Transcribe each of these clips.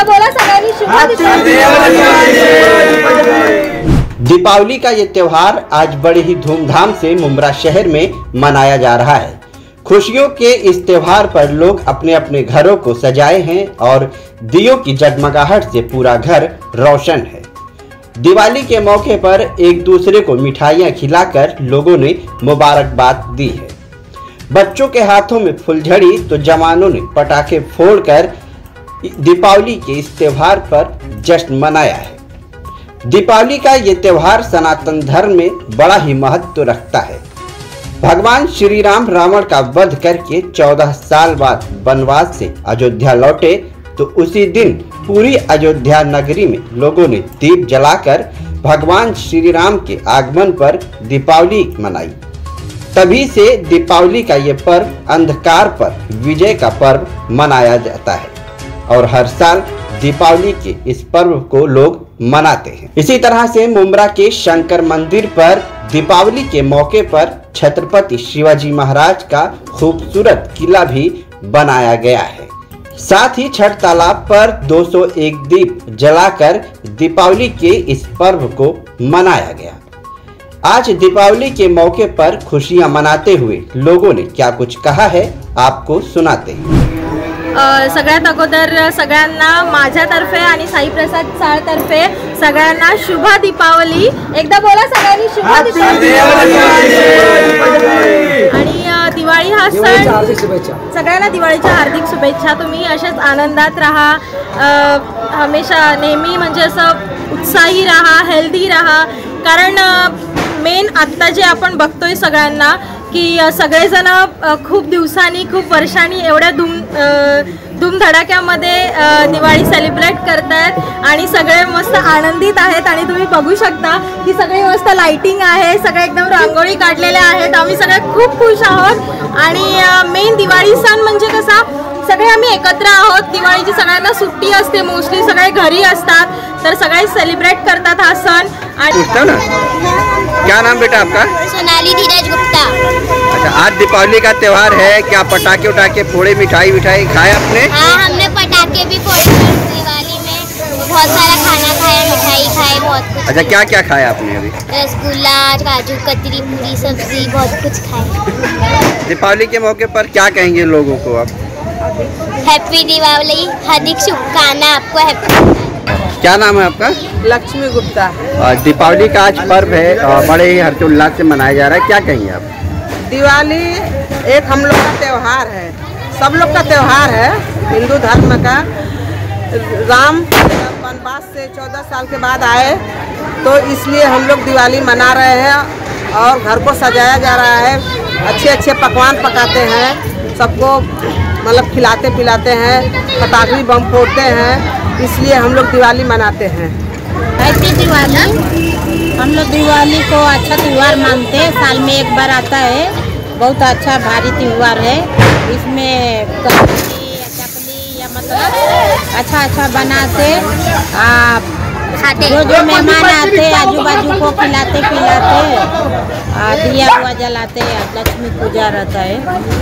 एकदा बोला सगळ्यांनी शुभ दीपावली का ये त्योहार आज बड़े ही धूमधाम से मुंब्रा शहर में मनाया जा रहा है। खुशियों के इस त्योहार पर लोग अपने अपने घरों को सजाए हैं और दियों की जगमगाहट से पूरा घर रोशन है। दिवाली के मौके पर एक दूसरे को मिठाइयां खिलाकर लोगों ने मुबारकबाद दी है। बच्चों के हाथों में फुलझड़ी तो जवानों ने पटाखे फोड़कर दीपावली के इस त्योहार पर जश्न मनाया है। दीपावली का ये त्योहार सनातन धर्म में बड़ा ही महत्व रखता है। भगवान श्री राम रावण का वध करके 14 साल बाद वनवास से अयोध्या लौटे तो उसी दिन पूरी अयोध्या नगरी में लोगों ने दीप जलाकर भगवान श्री राम के आगमन पर दीपावली मनाई। तभी से दीपावली का ये पर्व अंधकार पर विजय का पर्व मनाया जाता है और हर साल दीपावली के इस पर्व को लोग मनाते हैं। इसी तरह से मुंब्रा के शंकर मंदिर पर दीपावली के मौके पर छत्रपति शिवाजी महाराज का खूबसूरत किला भी बनाया गया है। साथ ही छठ तालाब पर 201 दीप जलाकर दीपावली के इस पर्व को मनाया गया। आज दीपावली के मौके पर खुशियां मनाते हुए लोगों ने क्या कुछ कहा है आपको सुनाते हैं। सगळ्यात अगोदर सगळ्यांना माझ्यातर्फे आणि साई प्रसाद साळतर्फे सगळ्यांना शुभ दीपावली। एकदा बोला सगळ्यांनी शुभ दीपावली। आणि दिवाळी हा सण सगळ्यांना दिवाळीच्या हार्दिक शुभेच्छा। तुम्ही अशाच आनंदात राहा, हमेशा नेहमी म्हणजे असं उत्साही राहा, हेल्दी राहा। कारण मेन आत्ता जे आपण बघतोय सगळ्यांना की सगळेजण खूप दिवसांनी खूप वर्षांनी एवढ्या धूमधडाक्यामध्ये दिवाळी सेलिब्रेट करतायत आणि सगळे मस्त आनंदित आहेत। आणि तुम्ही बघू शकता की सगळे मस्त लाइटिंग आहे, सगळे एकदम रांगोळी काढलेल्या आहेत। आम्ही सगळे खूप खुश आहोत आणि मेन दिवाळी सण म्हणजे कसा सगळे आम्ही एकत्र आहोत। दिवाळीची सगळ्यांना सुट्टी असते, मोस्टली सगळे घरी असतात, तर सगळे सेलिब्रेट करतात हा सण। आणि क्या नाम बेटा आपका? सोनाली धीरज गुप्ता। अच्छा, आज दीपावली का त्योहार है, क्या पटाखे उठाके फोड़े, मिठाई खाया आपने? हाँ, हमने पटाखे भी फोड़े, दिवाली में बहुत सारा खाना खाया, मिठाई खाए, बहुत कुछ। अच्छा, क्या क्या खाया आपने अभी? रसगुल्ला, काजू कतरी, पूरी सब्जी, बहुत कुछ खाया। दीपावली के मौके पर क्या कहेंगे लोगों को आप? हैप्पी दीपावली, हार्दिक शुभकामना आपको। हैप्पी। क्या नाम है आपका? लक्ष्मी गुप्ता। दीपावली का आज पर्व है, बड़े ही हर्षोल्लास से मनाया जा रहा है, क्या कहेंगे आप? दिवाली एक हम लोग का त्यौहार है, सब लोग का त्यौहार है हिंदू धर्म का। राम वनवास से 14 साल के बाद आए तो इसलिए हम लोग दिवाली मना रहे हैं और घर को सजाया जा रहा है। अच्छे अच्छे पकवान पकाते हैं, सबको मतलब खिलाते पिलाते हैं, पटाखे बम फोड़ते हैं, इसलिए हम लोग दिवाली मनाते हैं। हैप्पी दिवाली। हम लोग दिवाली को अच्छा त्यौहार मानते हैं, साल में एक बार आता है, बहुत अच्छा भारी त्यौहार है। इसमें कचौड़ी या चकली या मतलब अच्छा बनाते जो मेहमान आते आजू बाजू को खिलाते पिलाते, दिया हुआ जलाते, लक्ष्मी पूजा रहता है।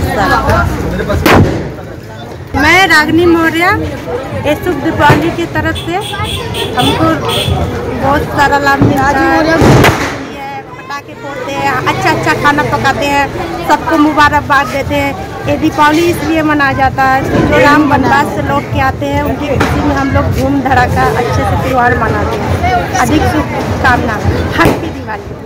मैं रागनी मौर्य, ये शुभ दीपावली की तरफ से हमको बहुत सारा लाभ मिलता है। पटाखे फोड़ते हैं, अच्छा खाना पकाते हैं, सबको मुबारकबाद देते हैं। ये दीपावली इसलिए मनाया जाता है कि जो राम वनवास से लौट के आते हैं उनकी खुशी में हम लोग धूम धड़ाका अच्छे से त्यौहार मनाते हैं। अधिक शुभकामना। हैप्पी दिवाली।